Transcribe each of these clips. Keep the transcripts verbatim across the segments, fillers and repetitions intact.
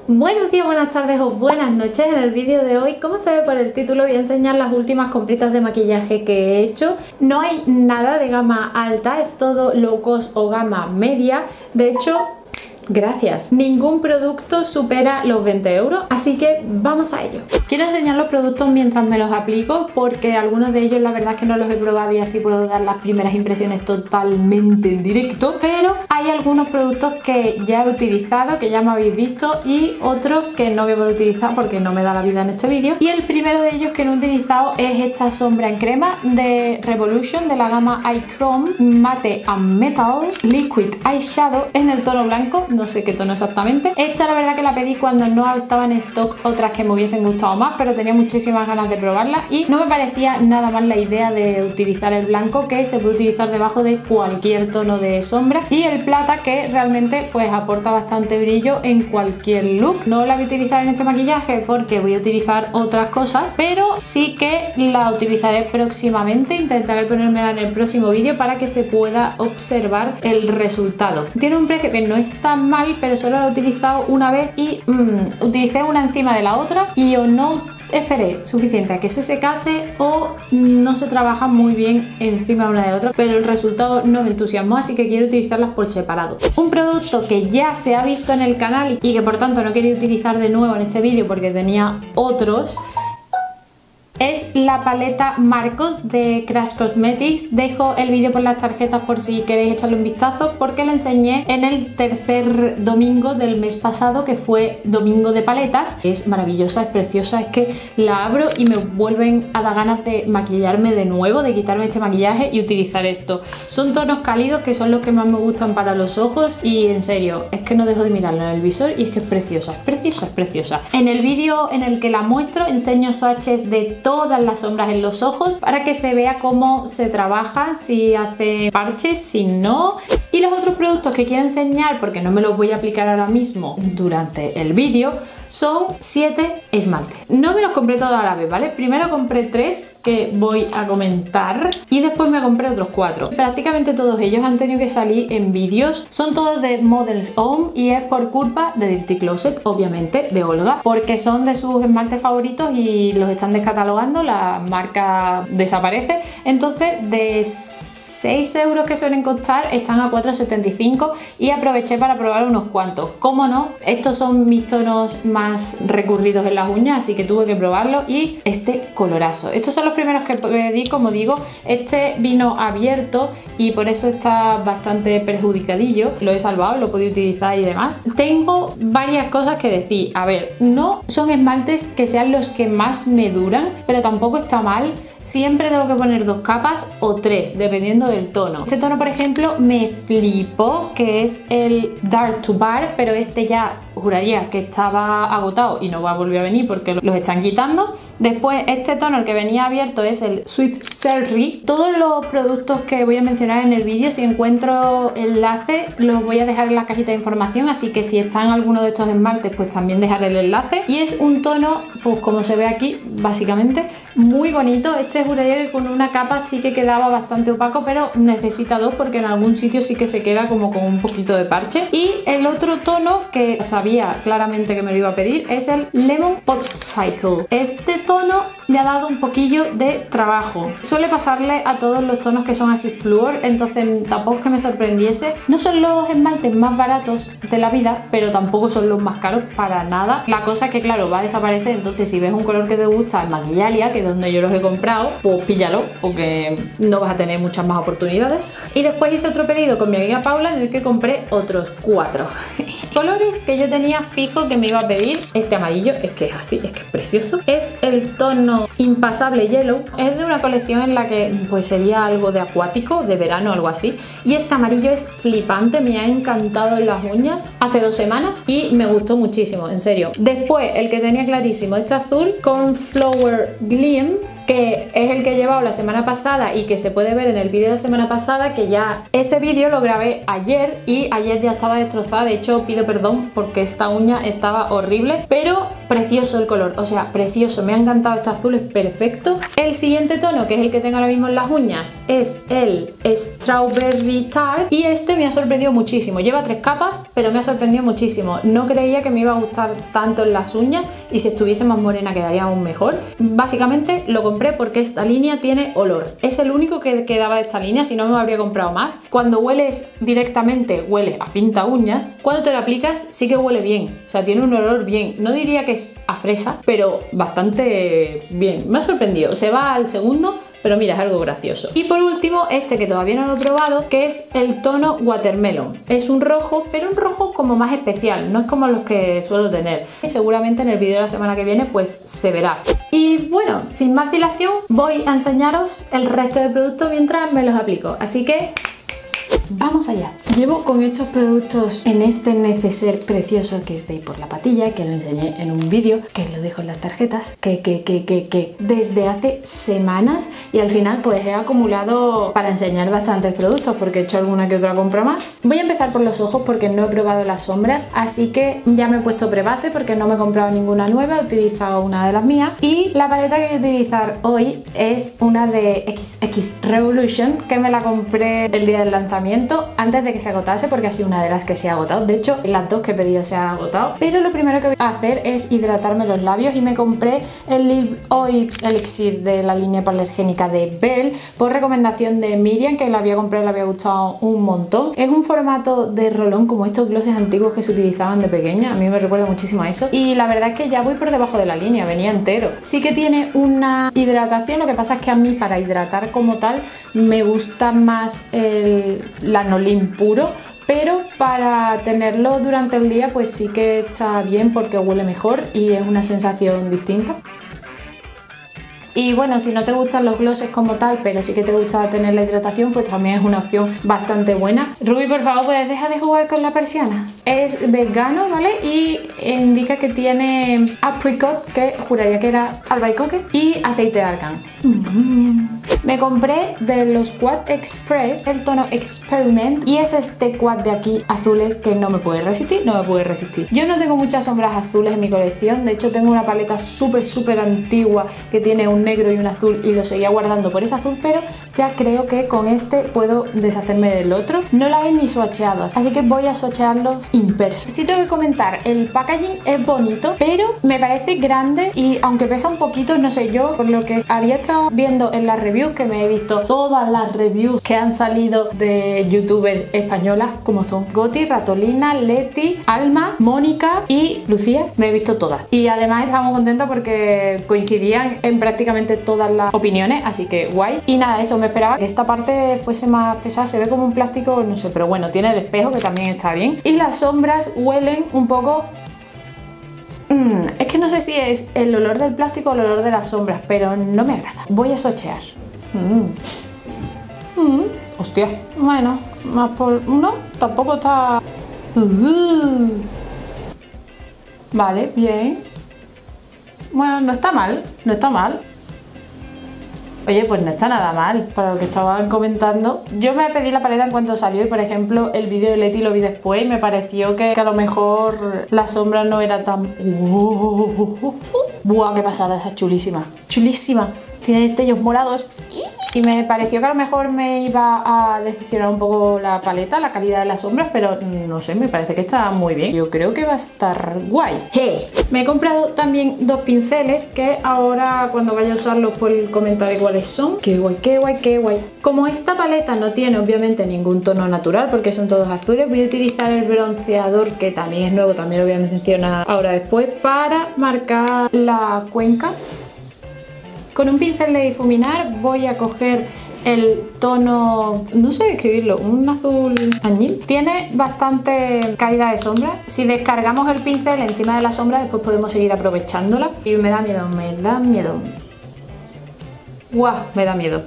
Buenos días, buenas tardes o buenas noches. En el vídeo de hoy, como se ve por el título, voy a enseñar las últimas compritas de maquillaje que he hecho. No hay nada de gama alta, es todo low cost o gama media. De hecho, gracias, ningún producto supera los veinte euros, así que vamos a ello. Quiero enseñar los productos mientras me los aplico porque algunos de ellos la verdad es que no los he probado y así puedo dar las primeras impresiones totalmente en directo, pero hay algunos productos que ya he utilizado, que ya me habéis visto, y otros que no voy a poder utilizar porque no me da la vida en este vídeo. Y el primero de ellos que no he utilizado es esta sombra en crema de Revolution de la gama Eye Chrome Matte and Metal Liquid Eyeshadow en el tono blanco. No sé qué tono exactamente. Esta la verdad que la pedí cuando no estaba en stock otras que me hubiesen gustado más, pero tenía muchísimas ganas de probarla y no me parecía nada mal la idea de utilizar el blanco, que se puede utilizar debajo de cualquier tono de sombra, y el plata, que realmente pues aporta bastante brillo en cualquier look. No la voy a utilizar en este maquillaje porque voy a utilizar otras cosas, pero sí que la utilizaré próximamente. Intentaré ponérmela en el próximo vídeo para que se pueda observar el resultado. Tiene un precio que no es tan mal, pero solo lo he utilizado una vez y mmm, utilicé una encima de la otra y o no esperé suficiente a que se secase o no se trabaja muy bien encima de una de la otra, pero el resultado no me entusiasmó, así que quiero utilizarlas por separado. Un producto que ya se ha visto en el canal y que por tanto no quería utilizar de nuevo en este vídeo porque tenía otros es la paleta Marcos de Crash Cosmetics. Dejo el vídeo por las tarjetas por si queréis echarle un vistazo, porque lo enseñé en el tercer domingo del mes pasado, que fue domingo de paletas. Es maravillosa, es preciosa, es que la abro y me vuelven a dar ganas de maquillarme de nuevo, de quitarme este maquillaje y utilizar esto. Son tonos cálidos que son los que más me gustan para los ojos y en serio, es que no dejo de mirarlo en el visor y es que es preciosa, es preciosa, es preciosa. En el vídeo en el que la muestro enseño swatches de todo todas las sombras en los ojos para que se vea cómo se trabaja, si hace parches, si no. Y los otros productos que quiero enseñar, porque no me los voy a aplicar ahora mismo durante el vídeo, son siete esmaltes. No me los compré todos a la vez, ¿vale? Primero compré tres que voy a comentar y después me compré otros cuatro. Prácticamente todos ellos han tenido que salir en vídeos. Son todos de Models Home y es por culpa de Dirty Closet, obviamente, de Olga, porque son de sus esmaltes favoritos y los están descatalogando, la marca desaparece. Entonces, de seis euros que suelen costar, están a cuatro setenta y cinco y aproveché para probar unos cuantos. ¿Cómo no? Estos son mis tonos más más recurridos en las uñas, así que tuve que probarlo. Y este colorazo, estos son los primeros que pedí, como digo. Este vino abierto y por eso está bastante perjudicadillo. Lo he salvado, lo he podido utilizar y demás. Tengo varias cosas que decir. A ver, no son esmaltes que sean los que más me duran, pero tampoco está mal. Siempre tengo que poner dos capas o tres, dependiendo del tono. Este tono, por ejemplo, me flipó, que es el Dark to Bar, pero este ya juraría que estaba agotado y no va a volver a venir porque los están quitando. Después, este tono, el que venía abierto, es el Sweet Cherry. Todos los productos que voy a mencionar en el vídeo, si encuentro enlace, los voy a dejar en la cajita de información, así que si están alguno de estos esmaltes, pues también dejaré el enlace. Y es un tono, pues como se ve aquí, básicamente, muy bonito. Este juraría que con una capa sí que quedaba bastante opaco, pero necesita dos porque en algún sitio sí que se queda como con un poquito de parche. Y el otro tono que sabía claramente que me lo iba a pedir es el Lemon Pop Cycle. Este tono me ha dado un poquillo de trabajo. Suele pasarle a todos los tonos que son así flúor, entonces tampoco es que me sorprendiese. No son los esmaltes más baratos de la vida, pero tampoco son los más caros para nada. La cosa es que claro, va a desaparecer, entonces si ves un color que te gusta en Maquillalia, que es donde yo los he comprado, pues píllalo, porque no vas a tener muchas más oportunidades. Y después hice otro pedido con mi amiga Paula en el que compré otros cuatro colores que yo tenía fijo que me iba a pedir. Este amarillo, es que es así, es que es precioso. Es el tono Impasable Yellow. Es de una colección en la que pues sería algo de acuático, de verano, algo así. Y este amarillo es flipante, me ha encantado en las uñas hace dos semanas y me gustó muchísimo, en serio. Después, el que tenía clarísimo, este azul con Flower Gleam, que es el que he llevado la semana pasada y que se puede ver en el vídeo de la semana pasada, que ya ese vídeo lo grabé ayer y ayer ya estaba destrozada. De hecho, pido perdón porque esta uña estaba horrible, pero precioso el color, o sea, precioso, me ha encantado este azul, es perfecto. El siguiente tono, que es el que tengo ahora mismo en las uñas, es el Strawberry Tart y este me ha sorprendido muchísimo. Lleva tres capas, pero me ha sorprendido muchísimo. No creía que me iba a gustar tanto en las uñas y si estuviese más morena quedaría aún mejor. Básicamente lo compré porque esta línea tiene olor. Es el único que quedaba de esta línea, si no me habría comprado más. Cuando hueles directamente, huele a pinta uñas. Cuando te lo aplicas sí que huele bien, o sea, tiene un olor bien. No diría que es a fresa, pero bastante bien. Me ha sorprendido. Se va al segundo, pero mira, es algo gracioso. Y por último, este que todavía no lo he probado, que es el tono Watermelon. Es un rojo, pero un rojo como más especial, no es como los que suelo tener. Y seguramente en el vídeo de la semana que viene pues se verá. Y bueno, sin más dilación, voy a enseñaros el resto de productos mientras me los aplico. Así que vamos allá. Llevo con estos productos en este neceser precioso que es de por la patilla, que lo enseñé en un vídeo, que lo dejo en las tarjetas, que, que, que, que, que desde hace semanas, y al final pues he acumulado para enseñar bastantes productos porque he hecho alguna que otra compra más. Voy a empezar por los ojos porque no he probado las sombras, así que ya me he puesto prebase porque no me he comprado ninguna nueva, he utilizado una de las mías y la paleta que voy a utilizar hoy es una de X X Revolution, que me la compré el día del lanzamiento antes de que se agotase porque ha sido una de las que se ha agotado. De hecho, las dos que he pedido se han agotado. Pero lo primero que voy a hacer es hidratarme los labios y me compré el Lip Oil Elixir de la línea hipoalergénica de Belle por recomendación de Miriam, que la había comprado y le había gustado un montón. Es un formato de rolón como estos glosses antiguos que se utilizaban de pequeña. A mí me recuerda muchísimo a eso. Y la verdad es que ya voy por debajo de la línea, venía entero. Sí que tiene una hidratación, lo que pasa es que a mí para hidratar como tal me gusta más el lanolin puro, pero para tenerlo durante el día pues sí que está bien porque huele mejor y es una sensación distinta. Y bueno, si no te gustan los glosses como tal, pero sí que te gusta tener la hidratación, pues también es una opción bastante buena. Ruby, por favor, ¿puedes dejar de jugar con la persiana? Es vegano, ¿vale? Y indica que tiene apricot, que juraría que era albaricoque, y aceite de argán. Mm-hmm. Me compré de los Quad Express el tono Experiment y es este quad de aquí azules que no me puede resistir, no me puede resistir. Yo no tengo muchas sombras azules en mi colección, de hecho tengo una paleta súper súper antigua que tiene un negro y un azul y lo seguía guardando por ese azul, pero ya creo que con este puedo deshacerme del otro. No la he ni swatcheado, así que voy a swatchearlos impersos. Sí tengo que comentar, el packaging es bonito, pero me parece grande y aunque pesa un poquito, no sé, yo por lo que había estado viendo en las reviews, que me he visto todas las reviews que han salido de youtubers españolas como son Goti, Ratolina, Leti, Alma, Mónica y Lucía, me he visto todas y además estaba muy contenta porque coincidían en prácticamente todas las opiniones, así que guay. Y nada, eso, me esperaba que esta parte fuese más pesada, se ve como un plástico, no sé, pero bueno, tiene el espejo que también está bien y las sombras huelen un poco... Mm, es que no sé si es el olor del plástico o el olor de las sombras, pero no me agrada. Voy a swatchear. Mm. Mm. Hostia, bueno, más por... no, tampoco está... Uh. Vale, bien. Bueno, no está mal, no está mal. Oye, pues no está nada mal para lo que estaban comentando. Yo me pedí la paleta en cuanto salió y por ejemplo el vídeo de Leti lo vi después y me pareció que, que a lo mejor la sombra no era tan... ¡Buah, qué pasada! Esa chulísima, chulísima. Tiene destellos morados y me pareció que a lo mejor me iba a decepcionar un poco la paleta, la calidad de las sombras, pero no sé, me parece que está muy bien. Yo creo que va a estar guay. Hey. Me he comprado también dos pinceles que ahora cuando vaya a usarlos pues comentaré cuáles son. Qué guay, qué guay, qué guay. Como esta paleta no tiene obviamente ningún tono natural porque son todos azules, voy a utilizar el bronceador que también es nuevo, también lo voy a mencionar ahora después, para marcar la cuenca. Con un pincel de difuminar voy a coger el tono, no sé escribirlo, un azul añil. Tiene bastante caída de sombra. Si descargamos el pincel encima de la sombra, después podemos seguir aprovechándola. Y me da miedo, me da miedo. ¡Guau! Me da miedo.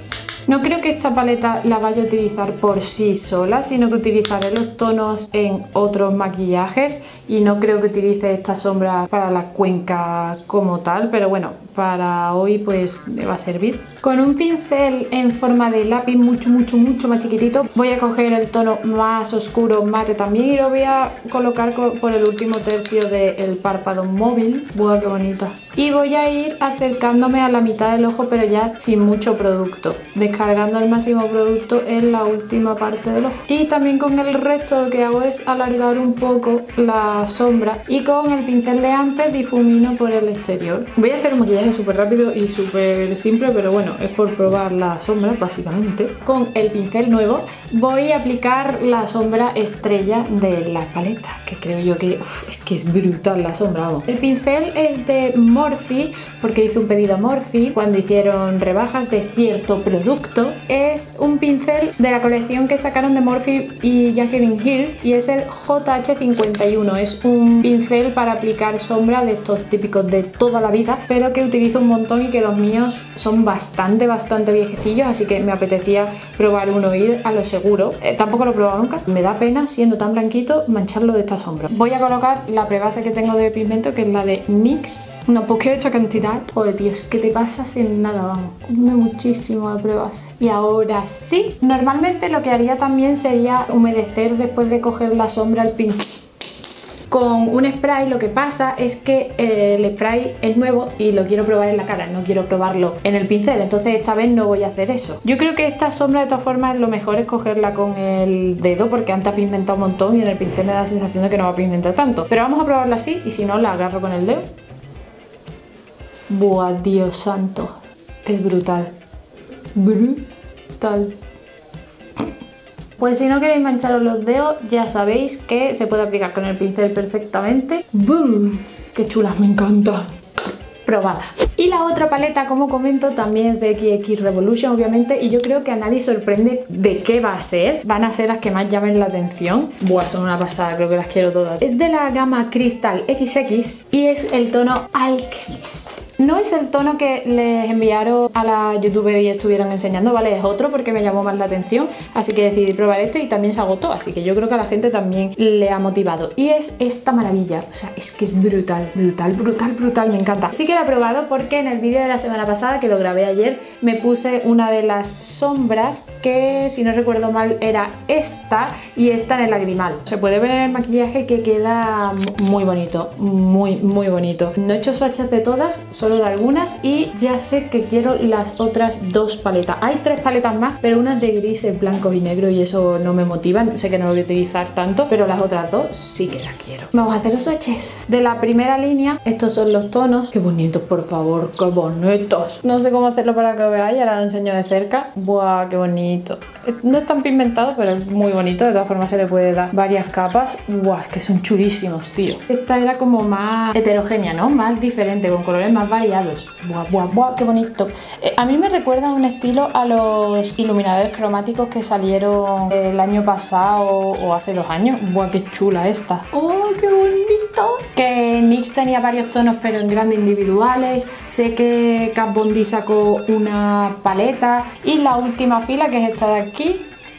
No creo que esta paleta la vaya a utilizar por sí sola, sino que utilizaré los tonos en otros maquillajes y no creo que utilice esta sombra para la cuenca como tal, pero bueno, para hoy pues me va a servir. Con un pincel en forma de lápiz mucho, mucho, mucho más chiquitito voy a coger el tono más oscuro mate también y lo voy a colocar por el último tercio del párpado móvil. ¡Buah, qué bonita! Y voy a ir acercándome a la mitad del ojo, pero ya sin mucho producto, descargando el máximo producto en la última parte del ojo. Y también con el resto lo que hago es alargar un poco la sombra y con el pincel de antes difumino por el exterior. Voy a hacer un maquillaje súper rápido y súper simple, pero bueno, es por probar la sombra básicamente. Con el pincel nuevo voy a aplicar la sombra estrella de la paleta, que creo yo que uf, es que es brutal la sombra, vamos. El pincel es de Morphe, porque hice un pedido a Morphe cuando hicieron rebajas de cierto producto. Es un pincel de la colección que sacaron de Morphe y Jacqueline Hills y es el J H cincuenta y uno. Es un pincel para aplicar sombra de estos típicos de toda la vida, pero que utilizo un montón y que los míos son bastante, bastante viejecillos, así que me apetecía probar uno, ir a lo seguro. Eh, tampoco lo he probado nunca. Me da pena, siendo tan blanquito, mancharlo de esta sombra. Voy a colocar la prebase que tengo de pigmento, que es la de NYX. Una poquita cantidad. Joder, Dios, que te pasas en nada, vamos. Cunde muchísimo de prebase. Y ahora sí, normalmente lo que haría también sería humedecer después de coger la sombra al pincel con un spray. Lo que pasa es que eh, el spray es nuevo y lo quiero probar en la cara, no quiero probarlo en el pincel, entonces esta vez no voy a hacer eso. Yo creo que esta sombra de todas formas lo mejor es cogerla con el dedo, porque antes ha pigmentado un montón y en el pincel me da la sensación de que no va a pigmentar tanto, pero vamos a probarlo así y si no la agarro con el dedo. Buah, Dios santo, es brutal, brutal. Pues si no queréis mancharos los dedos, ya sabéis que se puede aplicar con el pincel perfectamente. ¡Boom! ¡Qué chula! Me encanta. Probada. Y la otra paleta, como comento, también es de X X Revolution, obviamente, y yo creo que a nadie sorprende de qué va a ser. Van a ser las que más llamen la atención. Buah, son una pasada, creo que las quiero todas. Es de la gama Crystal X X y es el tono Alchemist. No es el tono que les enviaron a la youtuber y estuvieron enseñando, ¿vale? Es otro porque me llamó más la atención, así que decidí probar este y también se agotó, así que yo creo que a la gente también le ha motivado. Y es esta maravilla, o sea, es que es brutal, brutal, brutal, brutal, me encanta. Sí que lo he probado porque en el vídeo de la semana pasada, que lo grabé ayer, me puse una de las sombras que, si no recuerdo mal, era esta y esta en el lagrimal. Se puede ver en el maquillaje que queda muy bonito, muy, muy bonito. No he hecho swatches de todas, solo de algunas y ya sé que quiero las otras dos paletas. Hay tres paletas más, pero una es de grises, blancos y negros y eso no me motiva, sé que no lo voy a utilizar tanto, pero las otras dos sí que las quiero. Vamos a hacer los swatches. De la primera línea, estos son los tonos. Qué bonitos, por favor, qué bonitos. No sé cómo hacerlo para que veáis, ahora lo enseño de cerca. Buah, qué bonito. No es tan pigmentado, pero es muy bonito, de todas formas se le puede dar varias capas. Buah, es que son chulísimos, tío. Esta era como más heterogénea, ¿no? Más diferente, con colores más variados. Buah, buah, buah, qué bonito. Eh, a mí me recuerda un estilo a los iluminadores cromáticos que salieron el año pasado o hace dos años. Buah, qué chula esta. ¡Oh, qué bonito! Que NYX tenía varios tonos, pero en grandes individuales. Sé que Kat Von D sacó una paleta y la última fila, que es esta de aquí.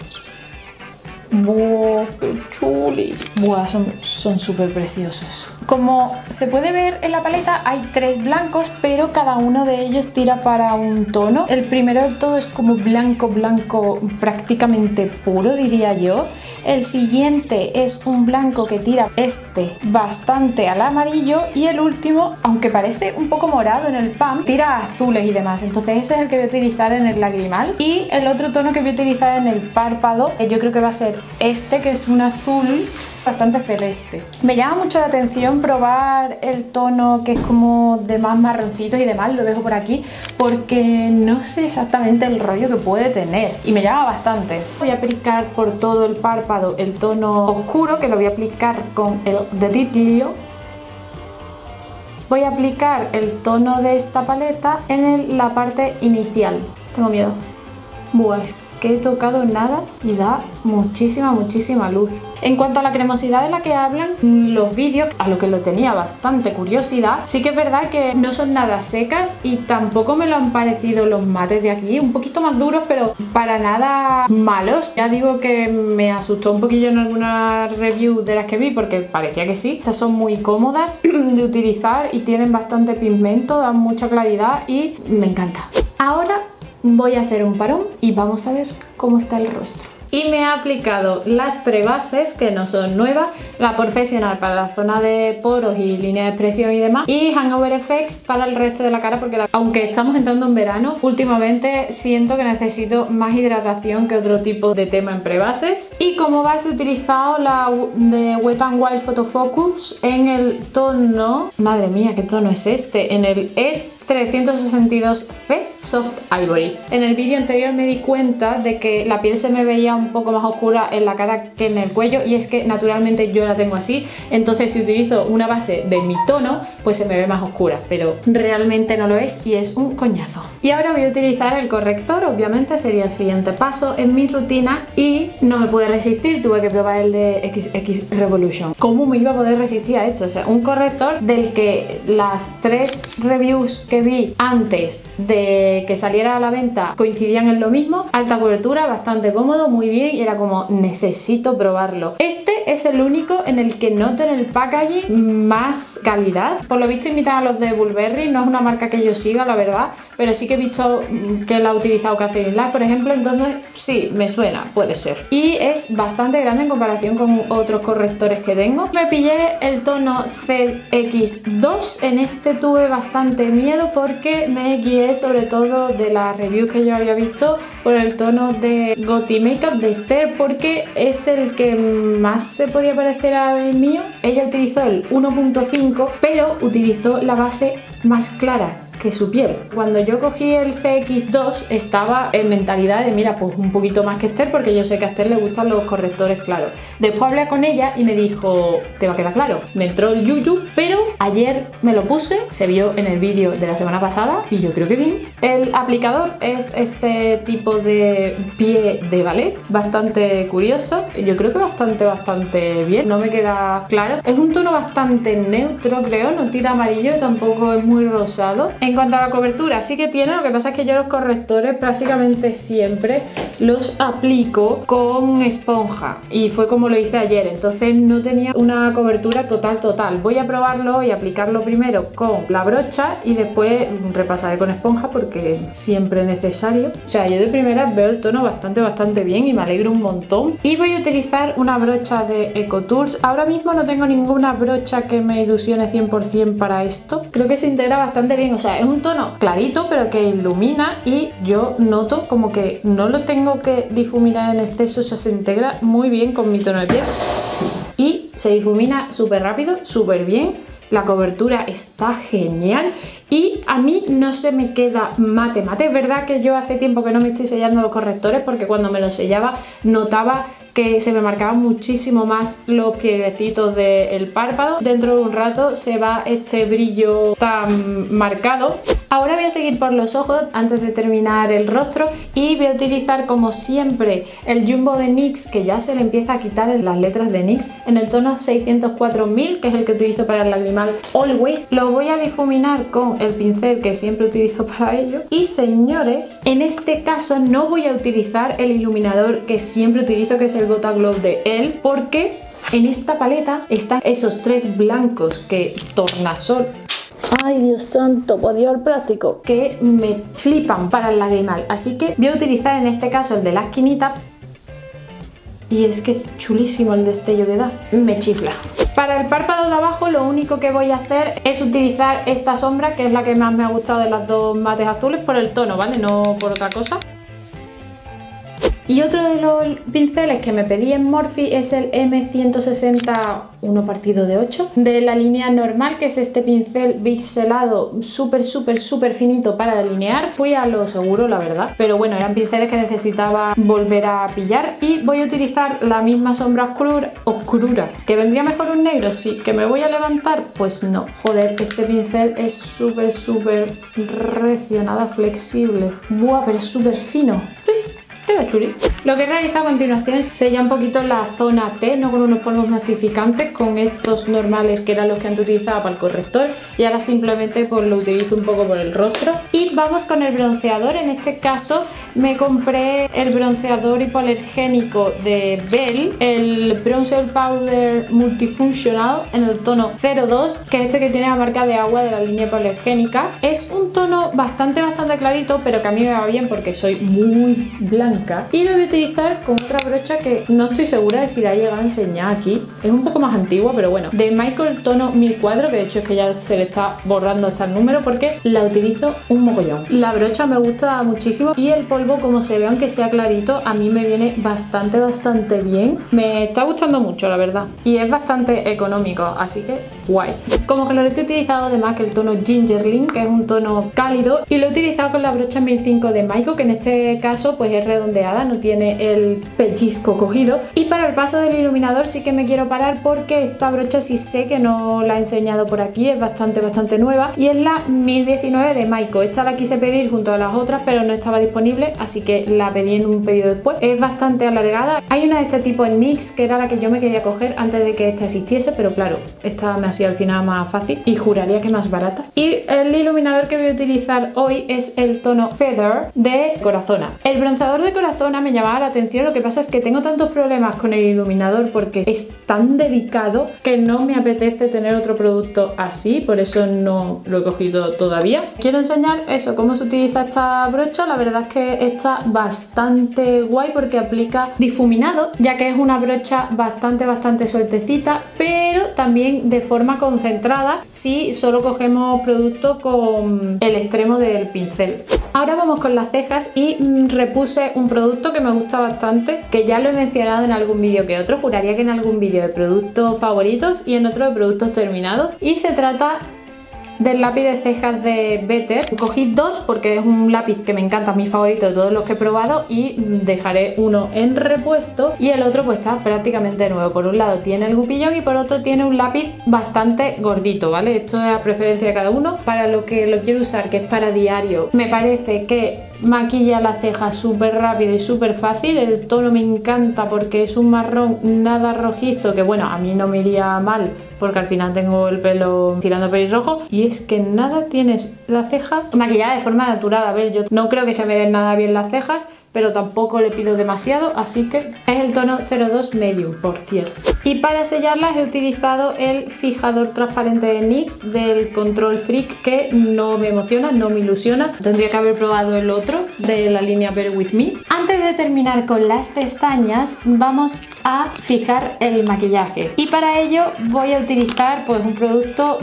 ¡Buah, qué chuli! Buah, son súper preciosos. Como se puede ver en la paleta, hay tres blancos, pero cada uno de ellos tira para un tono. El primero del todo es como blanco, blanco prácticamente puro, diría yo. El siguiente es un blanco que tira este bastante al amarillo. Y el último, aunque parece un poco morado en el pan, tira a azules y demás. Entonces ese es el que voy a utilizar en el lagrimal. Y el otro tono que voy a utilizar en el párpado, yo creo que va a ser este, que es un azul bastante celeste. Me llama mucho la atención probar el tono que es como de más marroncitos y demás, lo dejo por aquí porque no sé exactamente el rollo que puede tener y me llama bastante. Voy a aplicar por todo el párpado el tono oscuro, que lo voy a aplicar con el dedillo. Voy a aplicar el tono de esta paleta en el, la parte inicial. Tengo miedo. Buah, es que he tocado nada y da muchísima, muchísima luz. En cuanto a la cremosidad de la que hablan los vídeos, a lo que lo tenía bastante curiosidad, sí que es verdad que no son nada secas y tampoco me lo han parecido los mates de aquí, un poquito más duros, pero para nada malos. Ya digo que me asustó un poquillo en alguna review de las que vi porque parecía que sí. Estas son muy cómodas de utilizar y tienen bastante pigmento, dan mucha claridad y me encanta. Ahora voy a hacer un parón y vamos a ver cómo está el rostro. Y me he aplicado las prebases, que no son nuevas, la Professional para la zona de poros y línea de expresión y demás, y Hangover F X para el resto de la cara, porque la... aunque estamos entrando en verano, últimamente siento que necesito más hidratación que otro tipo de tema en prebases. Y como base he utilizado la de Wet n Wild Photo Focus en el tono... Madre mía, ¿qué tono es este? En el E trescientos sesenta y dos C Soft Ivory. En el vídeo anterior me di cuenta de que la piel se me veía un poco más oscura en la cara que en el cuello, y es que naturalmente yo la tengo así, entonces si utilizo una base de mi tono pues se me ve más oscura, pero realmente no lo es y es un coñazo. Y ahora voy a utilizar el corrector, obviamente sería el siguiente paso en mi rutina, y no me pude resistir, tuve que probar el de X X Revolution. ¿Cómo me iba a poder resistir a esto? O sea, un corrector del que las tres reviews que vi antes de que saliera a la venta coincidían en lo mismo: alta cobertura, bastante cómodo, muy bien, y era como, necesito probarlo. Este es el único en el que noto en el packaging más calidad. Por lo visto imitan a los de Burberry, no es una marca que yo siga, la verdad, pero sí que he visto que la ha utilizado Catherine Lack, por ejemplo, entonces sí, me suena, puede ser. Y es bastante grande en comparación con otros correctores que tengo. Me pillé el tono C X dos, en este tuve bastante miedo porque me guié sobre todo de las reviews que yo había visto por el tono de Gothy Makeup de Esther, porque es el que más se podía parecer al mío. Ella utilizó el uno punto cinco, pero utilizó la base más clara que su piel. Cuando yo cogí el C X dos estaba en mentalidad de mira, pues un poquito más que Esther, porque yo sé que a Esther le gustan los correctores claros. Después hablé con ella y me dijo, te va a quedar claro. Me entró el yuyu, pero ayer me lo puse, se vio en el vídeo de la semana pasada y yo creo que bien. El aplicador es este tipo de pie de ballet, bastante curioso, yo creo que bastante, bastante bien, no me queda claro. Es un tono bastante neutro, creo, no tira amarillo, tampoco es muy rosado. En cuanto a la cobertura, sí que tiene, lo que pasa es que yo los correctores prácticamente siempre los aplico con esponja, y fue como lo hice ayer, entonces no tenía una cobertura total total. Voy a probarlo y aplicarlo primero con la brocha y después repasaré con esponja porque siempre es necesario. O sea, yo de primera veo el tono bastante bastante bien y me alegro un montón. Y voy a utilizar una brocha de EcoTools. Ahora mismo no tengo ninguna brocha que me ilusione cien por cien para esto. Creo que se integra bastante bien, o sea, es un tono clarito pero que ilumina, y yo noto como que no lo tengo que difuminar en exceso, o sea, se integra muy bien con mi tono de piel y se difumina súper rápido, súper bien. La cobertura está genial y a mí no se me queda mate mate. Es verdad que yo hace tiempo que no me estoy sellando los correctores, porque cuando me los sellaba notaba que se me marcaban muchísimo más los plieguecitos del párpado. Dentro de un rato se va este brillo tan marcado. Ahora voy a seguir por los ojos antes de terminar el rostro, y voy a utilizar como siempre el Jumbo de NYX, que ya se le empieza a quitar las letras de NYX, en el tono seiscientos cuatro mil, que es el que utilizo para el lagrimal Always. Lo voy a difuminar con el pincel que siempre utilizo para ello. Y señores, en este caso no voy a utilizar el iluminador que siempre utilizo, que es el Gota Glow de Elle, porque en esta paleta están esos tres blancos que tornasol, ay Dios santo, por Dios el plástico, que me flipan para el lagrimal. Así que voy a utilizar en este caso el de la esquinita, y es que es chulísimo el destello que da, me chifla. Para el párpado de abajo lo único que voy a hacer es utilizar esta sombra, que es la que más me ha gustado de las dos mates azules, por el tono, ¿vale? No por otra cosa. Y otro de los pinceles que me pedí en Morphe es el M ciento sesenta uno partido de ocho de la línea normal, que es este pincel pixelado súper súper súper finito para delinear. Fui a lo seguro, la verdad, pero bueno, eran pinceles que necesitaba volver a pillar. Y voy a utilizar la misma sombra oscura, oscura. ¿Que vendría mejor un negro? Sí. ¿Que me voy a levantar? Pues no. Joder, este pincel es súper súper recio, nada flexible. Buah, pero es súper fino. Sí. Queda chuli. Lo que he realizado a continuación es sellar un poquito la zona T, no con unos polvos matificantes, con estos normales que eran los que antes utilizaba para el corrector, y ahora simplemente pues lo utilizo un poco por el rostro. Y vamos con el bronceador. En este caso me compré el bronceador hipoalergénico de Bell, el Bronzer Powder Multifunctional en el tono cero dos, que es este que tiene la marca de agua de la línea hipoalergénica. Es un tono bastante bastante clarito, pero que a mí me va bien porque soy muy blanca, y lo voy a utilizar con otra brocha que no estoy segura de si la he llegado a enseñar aquí. Es un poco más antigua, pero bueno, de Michael tono mil cuatro, que de hecho es que ya se le está borrando hasta el número porque la utilizo un mogollón. La brocha me gusta muchísimo y el polvo, como se ve, aunque sea clarito, a mí me viene bastante bastante bien. Me está gustando mucho, la verdad, y es bastante económico, así que guay. Como colorete he utilizado de MAC el tono Gingerling, que es un tono cálido, y lo he utilizado con la brocha mil cinco de Maiko, que en este caso pues es redondeada, no tiene el pellizco cogido. Y para el paso del iluminador sí que me quiero parar porque esta brocha sí sé que no la he enseñado por aquí, es bastante bastante nueva, y es la mil diecinueve de Maiko. Esta la quise pedir junto a las otras, pero no estaba disponible, así que la pedí en un pedido después. Es bastante alargada. Hay una de este tipo en NYX, que era la que yo me quería coger antes de que esta existiese, pero claro, esta me hacía al final más fácil y juraría que más barata. Y el iluminador que voy a utilizar hoy es el tono Feather de Corazona. El bronceador de Corazona me llamaba la atención, lo que pasa es que tengo tantos problemas con el iluminador porque es tan delicado que no me apetece tener otro producto así, por eso no lo he cogido todavía. Quiero enseñar eso, cómo se utiliza esta brocha. La verdad es que está bastante guay porque aplica difuminado, ya que es una brocha bastante bastante sueltecita, pero también de forma concentrada si solo cogemos producto con el extremo del pincel. Ahora vamos con las cejas y mm, repuse un producto que me gusta bastante, que ya lo he mencionado en algún vídeo que otro, juraría que en algún vídeo de productos favoritos y en otro de productos terminados, y se trata del lápiz de cejas de Better. Cogí dos porque es un lápiz que me encanta, mi favorito de todos los que he probado, y dejaré uno en repuesto y el otro pues está prácticamente nuevo. Por un lado tiene el gupillón y por otro tiene un lápiz bastante gordito, ¿vale? Esto es a preferencia de cada uno. Para lo que lo quiero usar, que es para diario, me parece que maquilla la ceja súper rápido y súper fácil. El tono me encanta porque es un marrón nada rojizo, que bueno, a mí no me iría mal porque al final tengo el pelo tirando pelirrojo, y es que nada, tienes la ceja maquillada de forma natural. A ver, yo no creo que se me den nada bien las cejas, pero tampoco le pido demasiado, así que es el tono cero dos Medium, por cierto. Y para sellarlas he utilizado el fijador transparente de NYX del Control Freak, que no me emociona, no me ilusiona. Tendría que haber probado el otro de la línea Bear With Me. Antes de terminar con las pestañas, vamos a fijar el maquillaje. Y para ello voy a utilizar pues un producto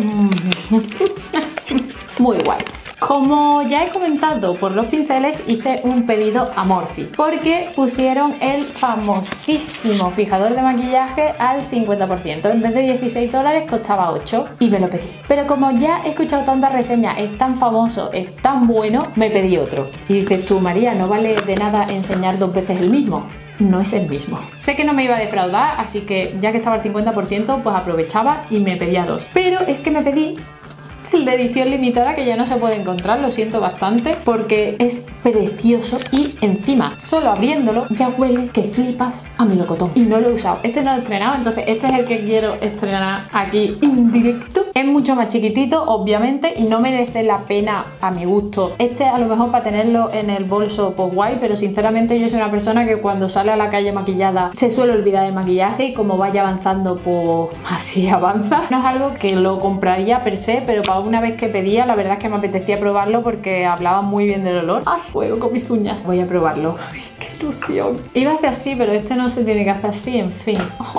muy guay. Como ya he comentado por los pinceles, hice un pedido a Morphe porque pusieron el famosísimo fijador de maquillaje al cincuenta por ciento. En vez de dieciséis dólares costaba ocho y me lo pedí. Pero como ya he escuchado tantas reseñas, es tan famoso, es tan bueno, me pedí otro. Y dices tú, María, no vale de nada enseñar dos veces el mismo. No es el mismo. Sé que no me iba a defraudar, así que ya que estaba al cincuenta por ciento, pues aprovechaba y me pedía dos. Pero es que me pedí el de edición limitada, que ya no se puede encontrar, lo siento bastante, porque es precioso y encima, solo abriéndolo, ya huele que flipas a melocotón. Y no lo he usado. Este no lo he estrenado, entonces este es el que quiero estrenar aquí en directo. Es mucho más chiquitito, obviamente, y no merece la pena a mi gusto. Este a lo mejor para tenerlo en el bolso, pues guay, pero sinceramente yo soy una persona que cuando sale a la calle maquillada se suele olvidar del maquillaje, y como vaya avanzando, pues así avanza. No es algo que lo compraría per se, pero para una vez que pedía, la verdad es que me apetecía probarlo porque hablaba muy bien del olor. ¡Ay, juego con mis uñas! Voy a probarlo. ¡Ay, qué ilusión! Iba a hacer así, pero este no se tiene que hacer así, en fin.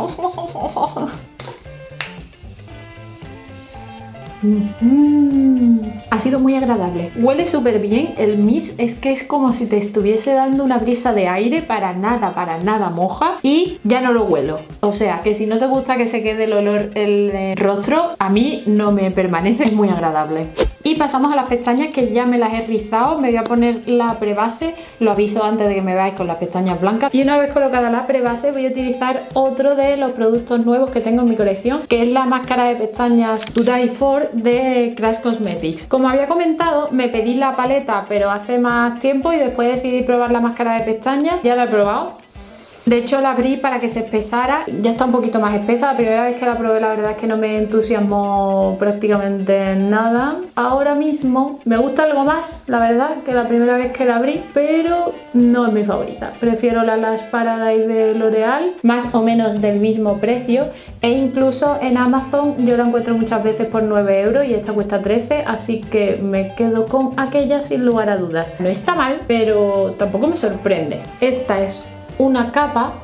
Mm-hmm. Ha sido muy agradable. Huele súper bien. El mist es que es como si te estuviese dando una brisa de aire, para nada, para nada moja, y ya no lo huelo. O sea, que si no te gusta que se quede el olor en el rostro, a mí no me permanece. Es muy agradable. Y pasamos a las pestañas, que ya me las he rizado. Me voy a poner la prebase, lo aviso antes de que me veáis con las pestañas blancas. Y una vez colocada la prebase voy a utilizar otro de los productos nuevos que tengo en mi colección, que es la máscara de pestañas To Die For de Crash Cosmetics. Como había comentado, me pedí la paleta pero hace más tiempo y después decidí probar la máscara de pestañas. Ya la he probado. De hecho la abrí para que se espesara, ya está un poquito más espesa. La primera vez que la probé la verdad es que no me entusiasmó prácticamente nada. Ahora mismo me gusta algo más, la verdad, que la primera vez que la abrí, pero no es mi favorita. Prefiero la Lash Paradise de L'Oreal, más o menos del mismo precio, e incluso en Amazon yo la encuentro muchas veces por nueve euros y esta cuesta trece, así que me quedo con aquella sin lugar a dudas. No está mal, pero tampoco me sorprende. Esta es una capa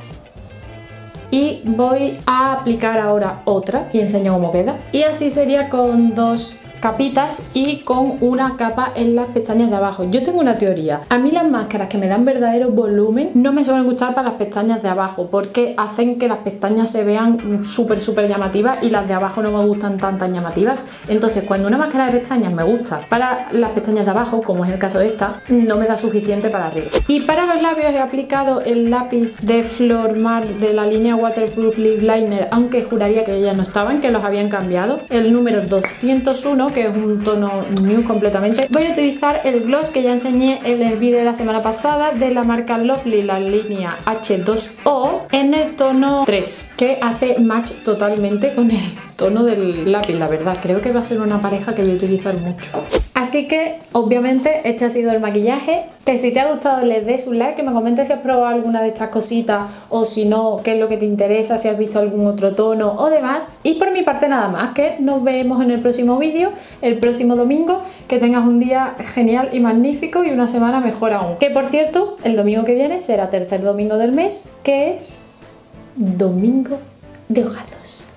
y voy a aplicar ahora otra y enseño cómo queda. Y así sería con dos capitas y con una capa en las pestañas de abajo. Yo tengo una teoría: a mí las máscaras que me dan verdadero volumen no me suelen gustar para las pestañas de abajo, porque hacen que las pestañas se vean súper súper llamativas y las de abajo no me gustan tan tan llamativas. Entonces cuando una máscara de pestañas me gusta para las pestañas de abajo, como es el caso de esta, no me da suficiente para arriba. Y para los labios he aplicado el lápiz de Flor Mar de la línea Waterproof Lip Liner, aunque juraría que ya no estaban, que los habían cambiado, el número doscientos uno, que es un tono nude completamente. Voy a utilizar el gloss que ya enseñé en el vídeo de la semana pasada, de la marca Lovely, la línea H dos O, en el tono tres, que hace match totalmente con el tono del lápiz. La verdad, creo que va a ser una pareja que voy a utilizar mucho. Así que obviamente este ha sido el maquillaje. Que si te ha gustado le des un like, que me comentes si has probado alguna de estas cositas o si no, qué es lo que te interesa, si has visto algún otro tono o demás. Y por mi parte nada más, que nos vemos en el próximo vídeo, el próximo domingo. Que tengas un día genial y magnífico y una semana mejor aún. Que por cierto, el domingo que viene será tercer domingo del mes, que es Domingo de Hojatos.